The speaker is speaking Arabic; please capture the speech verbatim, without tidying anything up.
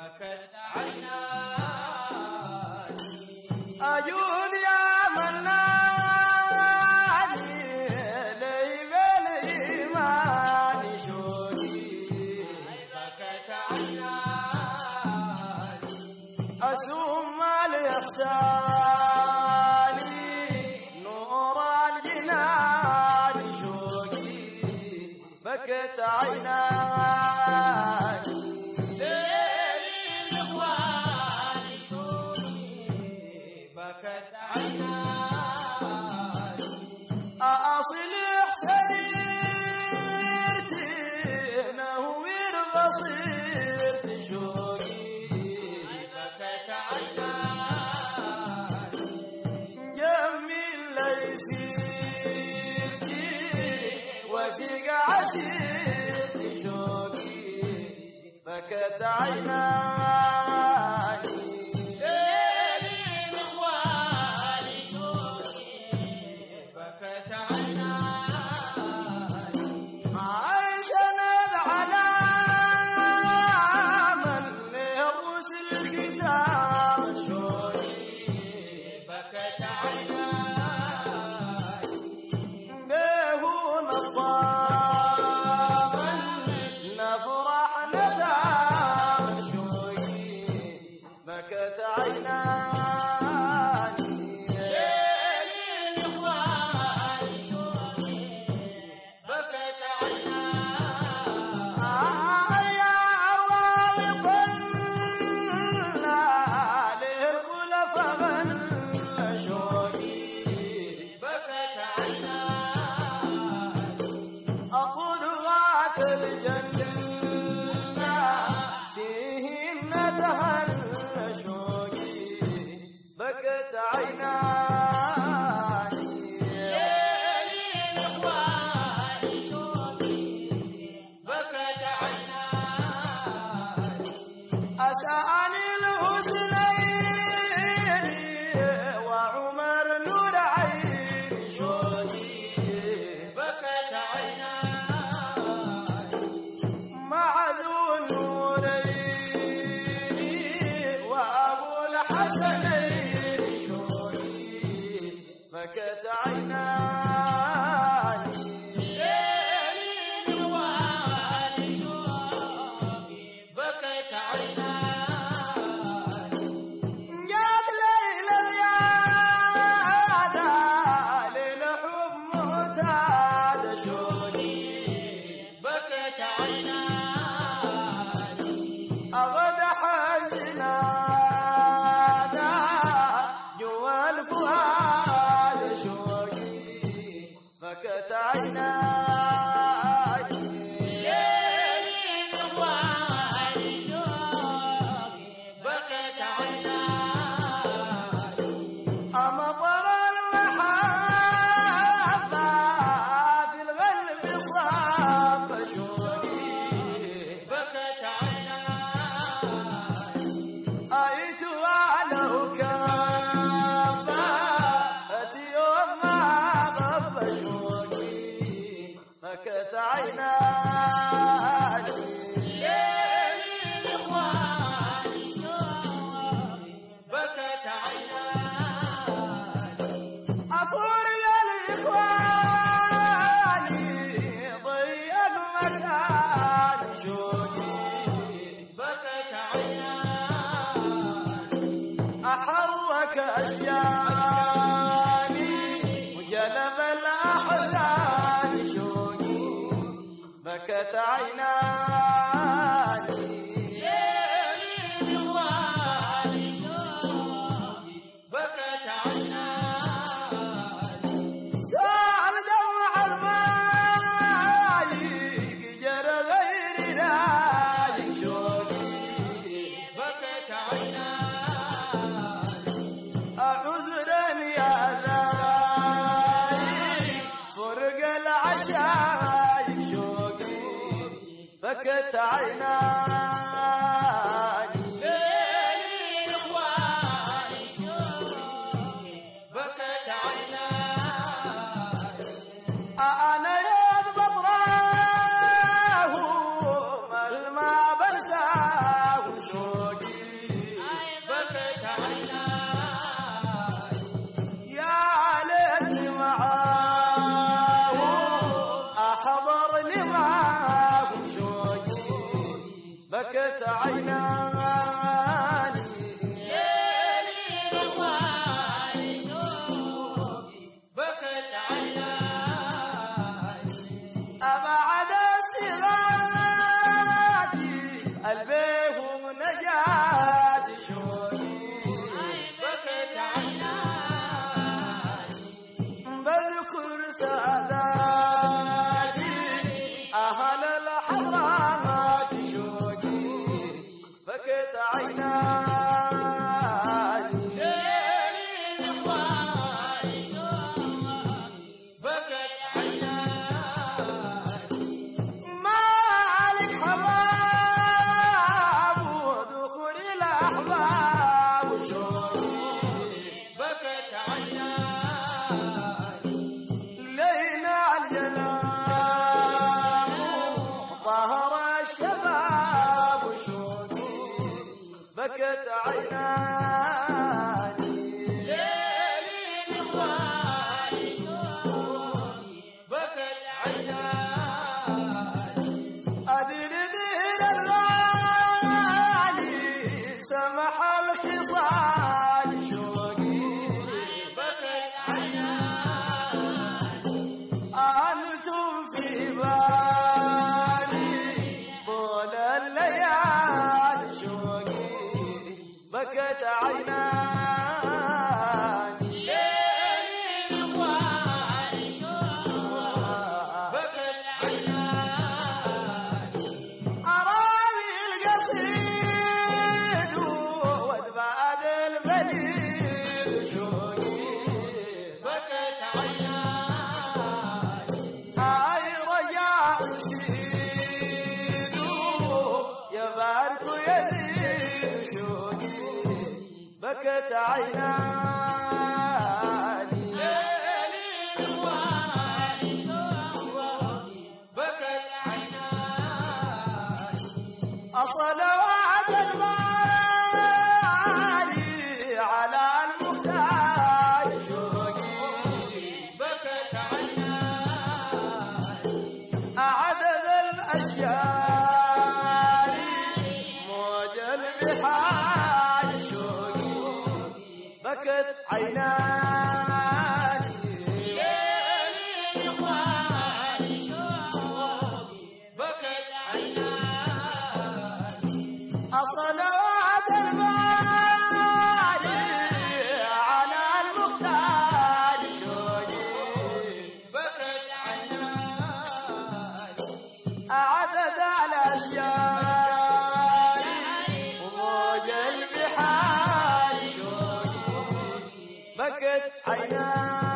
بكت عيناني أجود يا مناني لي بالإيمان شوقي بكت عيناني أسوم الإحساني نور الجنان شوقي بكت عيناني ليل إخواني شوقي بكت عيناني أصل حسيرتي نوير بصيرتي شوقي بكت عيناني جميل ليسيرتي وثيق عسيرتي شوقي بكت عيناني ليل إخواني شوقي بكت عيناني عايشنا على من يرس الختام شوقي بكت عيناني به نظام نفرح ندام شوقي بكت عيناني ليل إخواني شوقي بكت عيناني يا الله طلنا للخلفاء غنى شوقي بكت عيناني أقول غات الجنة فيهن تهنى شوقي بكت عيناني ليل إخواني شوقي بكت عيناني أسأني الحسنين وعمر نور عين شوقي بكت عيناني مع ذو النورين وأبو الحسنين شوقي بكت عيناني ليل إخواني شوقي بكت عيناني جات ليلى اليادة للحب معتاد شوقي بكت عيناني أغدى حزنادا جوا الفؤاد شوقي بكت عيناني ليل إخواني شوقي بكت عيناني أمطر المحبة في القلب صاب شوقي بكت عيناني أيت ولو كبت يوم ما غب شوقي بكت عيناني ليل إخواني شوقي بكت عيناني أفور يا الإخواني ضيق مكان شوقي بكت عيناني أحرك أشجاني وجلب الأحزان شوقي بكت عيناني ليل إخواني شوقي بكت عيناني سال دمع المايق جرى غير ذلك شوقي بكت عيناني عذرا يا ذاي فرق العشايب شوقي عيناني ليلي رواني شوقي بكت عيناني أبعد صغاتي البيهم نجات شوقي بكت عيناني بذكر ساداتي أهل الحضرات شوقي بكت عيناني ليلي رواني شوقي بكت عيناني مالك حباب ودخول الأحباب شوقي بكت عيناني لينا الجنام ظهر الشباب شوقي بكت عيناني ليلي رواني شوقي بكت عيناني أدير دير الغالي سمح الخصال شوقي بكت عيناني أنتم في بالي طول الليالي شوقي بكت عيناني ليلي رواني شوقي بكت عيناني أراوي القصيد وأدباد البليد شوقي بكت عيناني هاي رجاء سيد يبارك يزيد شوقي بكت عيناني ليلي رواني شوقي بكت عيناني الصلوات الغالي على المختار شوقي بكت عيناني أعدد الأشجار موج البحار شوقي بكت عيناني ليلي رواني شوقي بكت عيناني الصلوات الغالي على المختار شوقي بكت عيناني أعدد الأشجار وموج البحار شوقي بكت عيناني